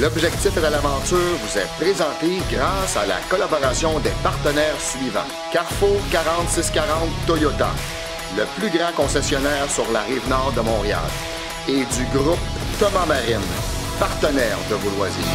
L'objectif de l'aventure vous est présenté grâce à la collaboration des partenaires suivants. Carrefour 4640 Toyota, le plus grand concessionnaire sur la rive nord de Montréal, et du groupe Thomas Marine, partenaire de vos loisirs.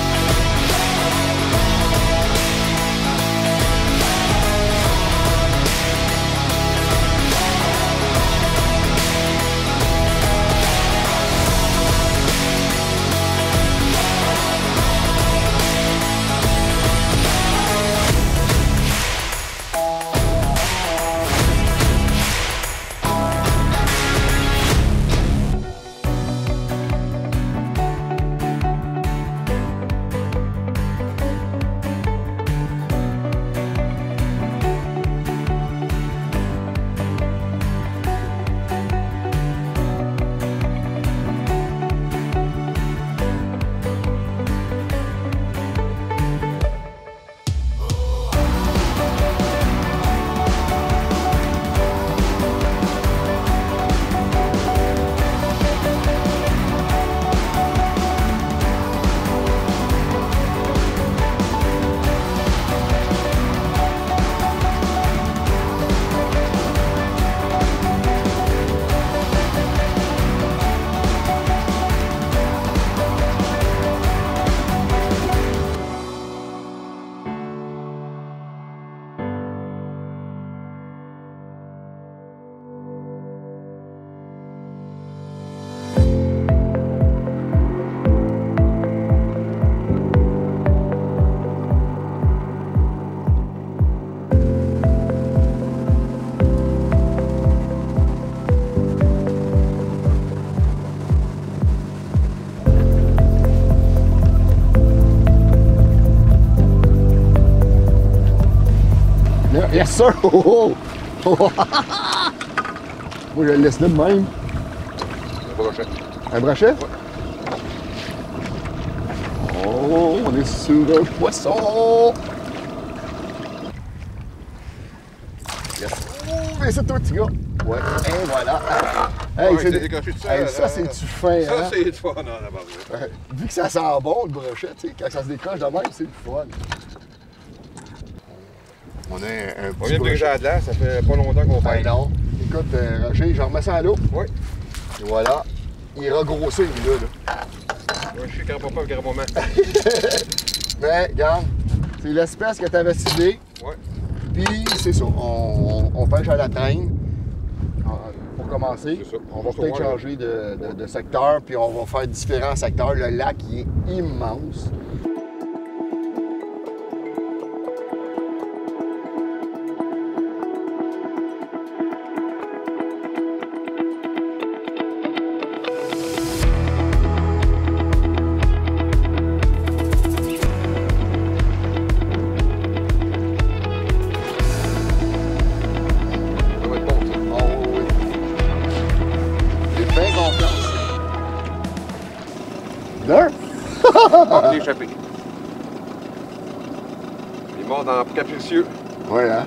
Yes sir! Oh, oh. Oh. Moi je le laisse là de même. Un brochet. Un brochet? Ouais. Oh, on est sur un poisson! Yes. Oh, mais c'est toi petit gars! Ouais, et voilà! Hey, Ouais, c'est décroché de ça. Hey, ça c'est-tu fin, ça, hein? c'est du fun, non, d'abord. Vu que ça sent bon le brochet, tu sais, quand ça se décroche de même, c'est le fun. On a un On petit vient de briser à de l'air, ça fait pas longtemps qu'on Ben fait. non. Écoute, Roger, j'en remets ça à l'eau. Oui. Et voilà. Il est regrossé, lui, là. Moi, je suis grand-papa, grand-maman. Mais, regarde, c'est l'espèce que tu avais ciblée. Oui. Puis, c'est ça. On pêche à la traîne. Pour commencer, C'est ça. on va peut-être changer de secteur, puis on va faire différents secteurs. Le lac, il est immense. Ah, il est échappé. Il est mort dans capricieux. Oui, hein?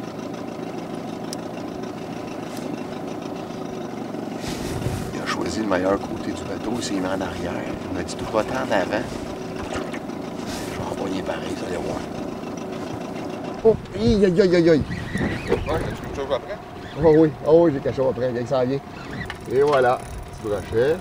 Il a choisi le meilleur côté du bateau, il s'est mis en arrière. Il m'a dit tout pas tant en avant. Je vais envoyer pareil, vous allez voir. Oh, aïe, aïe, aïe, aïe, aïe. Ouais, as-tu quelque chose après? Oh oui, j'ai quelque chose après, il s'en vient. Et voilà, petit brochet.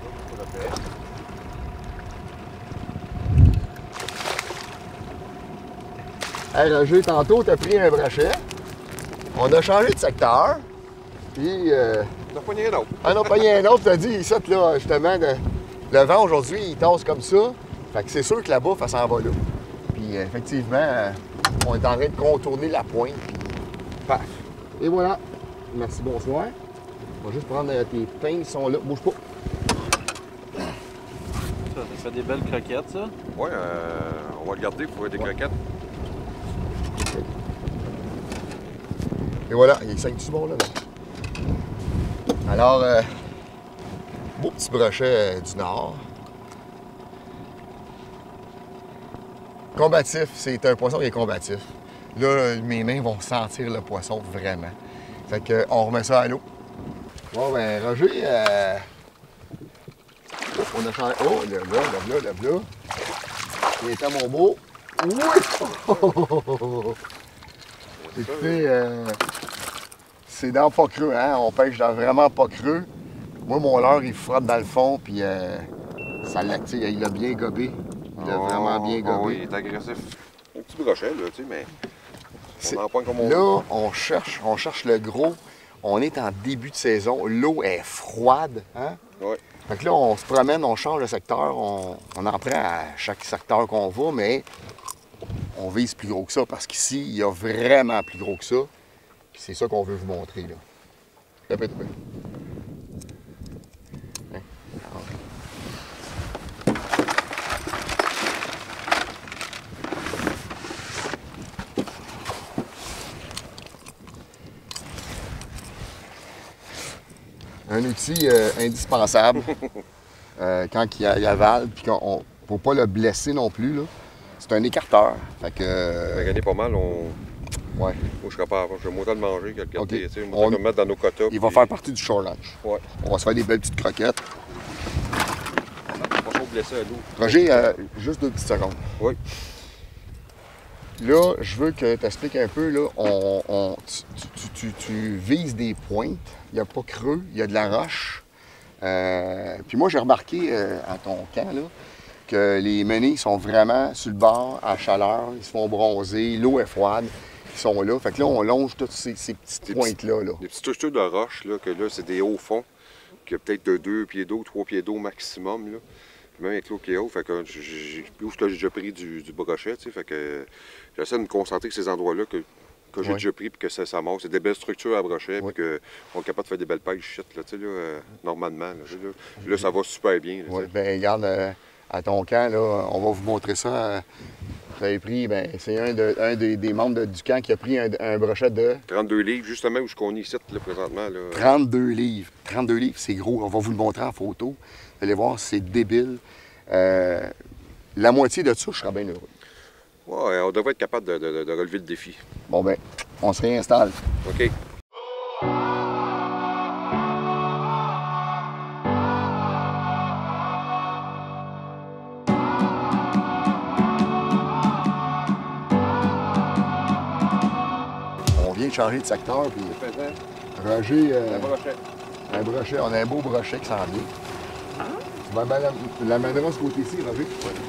Hey Roger, tantôt, t'as pris un brochet. On a changé de secteur. Puis. On n'a pas rien d'autre. Ah non, pas rien d'autre. T'as dit, ici, là, justement, le vent aujourd'hui, il tasse comme ça. Fait que c'est sûr que la bouffe, elle s'en va là. Puis, effectivement, on est en train de contourner la pointe. Puis, paf. Et voilà. Merci, bonsoir. On va juste prendre tes pains, ils sont là. Bouge pas. Ça fait des belles croquettes, ça. Oui, on va le garder pour des croquettes. Et voilà, il saigne tout bon là. Alors, beau petit brochet du Nord. Combatif, c'est un poisson qui est combatif. Là, mes mains vont sentir le poisson vraiment. Fait qu'on remet ça à l'eau. Bon, ben, Roger, on a changé. Oh, le là. Viens-t'en, mon beau. Oui! Écoutez, c'est dans pas creux, hein? On pêche dans vraiment pas creux. Moi, mon leurre, il frotte dans le fond, puis ça l'active. Il a bien gobé. Il a vraiment bien gobé. Oui, il est agressif. Un petit brochet, là, tu sais, mais on en pointe comme on veut. Là, on cherche le gros. On est en début de saison. L'eau est froide, hein? Oui. Fait que là, on se promène, on change de secteur. On en prend à chaque secteur qu'on va, mais on vise plus gros que ça parce qu'ici, il y a vraiment plus gros que ça. Puis c'est ça qu'on veut vous montrer, là. Tapez. Hein? Un outil indispensable quand il avale, puis qu'on ne faut pas le blesser non plus, là. C'est un écarteur. Fait que. On a gagné pas mal, on. Ouais. Moi, je serais pas avant. Je vais monter le manger, quelqu'un. OK. Tu sais, on va le mettre dans nos quotas. Il va faire partie du shore lunch. Ouais. On va se faire des belles petites croquettes. Pas trop blessé à l'eau. Roger, juste 2 petites secondes. Oui. Là, je veux que tu expliques un peu, là, tu vises des pointes, il n'y a pas creux, il y a de la roche. Puis moi, j'ai remarqué à ton camp, là, que les menés sont vraiment sur le bord, à chaleur, ils se font bronzer, l'eau est froide, ils sont là. Fait que là, on longe toutes ces petites pointes-là. Là. Des petites structures de roche, là, que là, c'est des hauts fonds, qui a peut-être de 2 pieds d'eau, 3 pieds d'eau maximum, là. Puis même avec l'eau qui est haut, fait que j'ai déjà pris du brochet, tu sais, fait que j'essaie de me concentrer sur ces endroits-là que j'ai déjà pris, puis que ça mord. C'est des belles structures à brochet, puis qu'on est capable de faire des belles pailles shit, là, tu sais, là, normalement. Là, ça va super bien. Oui, bien, regarde, à ton camp, là, on va vous montrer ça. Vous avez pris, bien, c'est un des membres du camp qui a pris un brochet de... 32 livres, justement, où on est ici, là, présentement. Là. 32 livres. 32 livres, c'est gros. On va vous le montrer en photo. Vous allez voir, c'est débile. La moitié de ça, je serais bien heureux. Ouais, on devrait être capable de relever le défi. Bon, ben, on se réinstalle. OK. On vient de changer de secteur, puis Roger, brochet. un brochet, on a un beau brochet qui s'en vient. Tu vas l'amèneras ce côté-ci, Roger?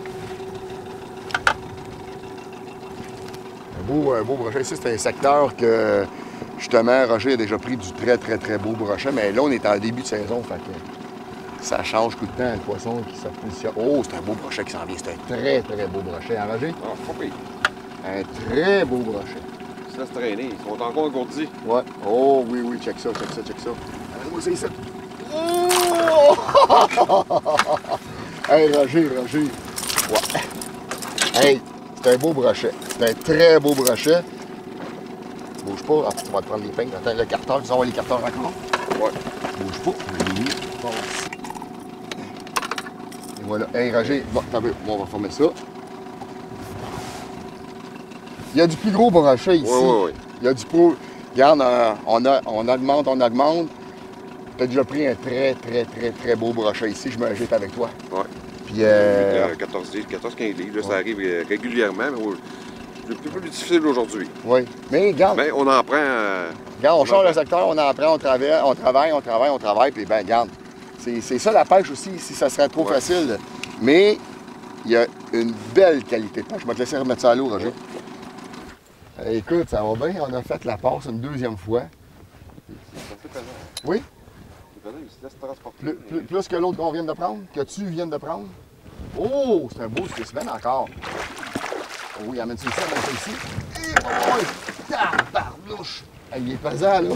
Un beau brochet. Ici, c'est un secteur que, justement, Roger a déjà pris du très beau brochet, mais là, on est en début de saison, fait que ça change tout le temps, le poisson qui se positionne. Oh, c'est un beau brochet qui s'en vient. C'est un très beau brochet, hein, Roger? Ah, faut pire. Un très beau brochet. Ça laisse traîner. Ils sont encore engourdis. Ouais. Oh, oui, check ça. Allez-moi, c'est ça. Oh! Hey, Roger. Ouais. Hey, c'est un beau brochet. C'est un très beau brochet. Bouge pas. Ah, tu vas te prendre les pingles. Attends, le carteur. Tu envoies les carteurs encore? Ouais. Bouge pas. Oui. Bon. Et voilà. Hey, Roger. Bon, on va former ça. Il y a du plus gros brochet ici. Oui. Il y a du pro. Regarde, on augmente. Tu as déjà pris un très beau brochet ici. Je me jette avec toi. Oui. Puis. 14-15 livres. Là, ça arrive régulièrement, mais c'est un peu plus difficile aujourd'hui. Oui. Mais regarde. Mais on en prend. Regarde, on change le secteur, on en prend, on travaille, puis ben regarde. C'est ça la pêche aussi, si ça serait trop facile. Mais il y a une belle qualité de pêche. Je vais te laisser remettre ça à l'eau, Roger. Écoute, ça va bien. On a fait la passe une deuxième fois. C'est assez pesant. Oui? C'est pesant, il se laisse transporter. Plus que l'autre qu'on vient de prendre? Que tu viens de prendre? Oh! C'est un beau spécimen encore. Oh oui, amène ça ici, Et oh! Tabarnouche! Il est pesant, là.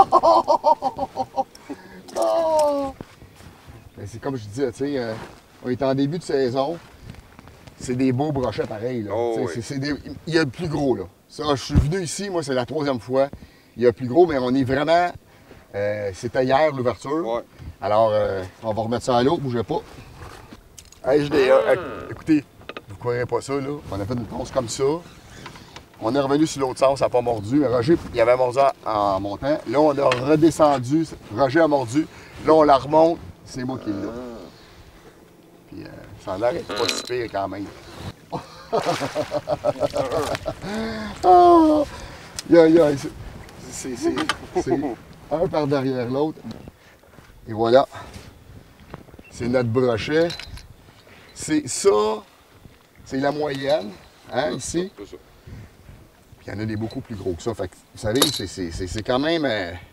Oh! C'est comme je disais, tu sais, on est en début de saison. C'est des beaux brochets pareils, là. Oh, il y a le plus gros, là. Ça, je suis venu ici, moi, c'est la 3e fois. Il y a plus gros, mais on est vraiment... c'était hier, l'ouverture. Ouais. Alors, on va remettre ça à l'eau, bougez pas. Hey, écoutez, vous ne croirez pas ça, là. On a fait une pause comme ça. On est revenu sur l'autre sens, ça n'a pas mordu. Roger, il avait mordu en montant. Là, on a redescendu. Roger a mordu. Là, on la remonte. C'est moi qui l'ai. Puis, ça a l'air pas si pire quand même. Oh! C'est un par derrière l'autre. Et voilà. C'est notre brochet. C'est ça, c'est la moyenne, hein, ici. C'est ça. Puis il y en a des beaucoup plus gros que ça. Fait que, vous savez, c'est quand même...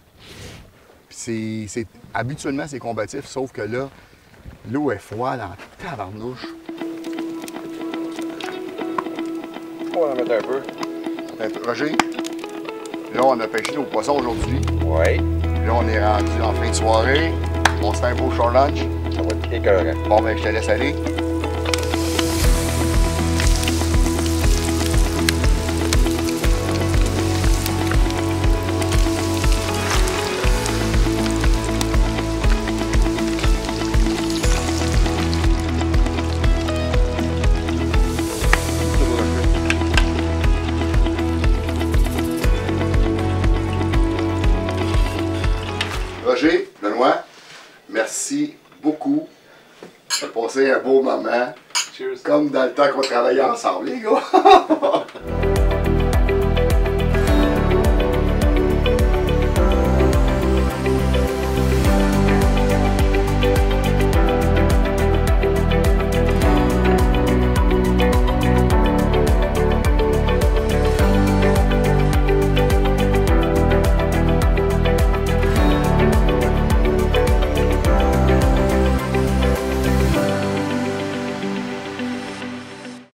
habituellement, c'est combatif, sauf que là, l'eau est froide en tabarnouche. On va en mettre un peu. Roger, là, on a pêché nos poissons aujourd'hui. Oui. Là, on est rendu en fin de soirée. On se fait un beau short lunch. Ça va être écœurant. Bon, ben, je te laisse aller. Roger, Benoît, merci beaucoup. On a passé un beau moment. Cheers. Comme dans le temps qu'on travaillait ensemble, les gars.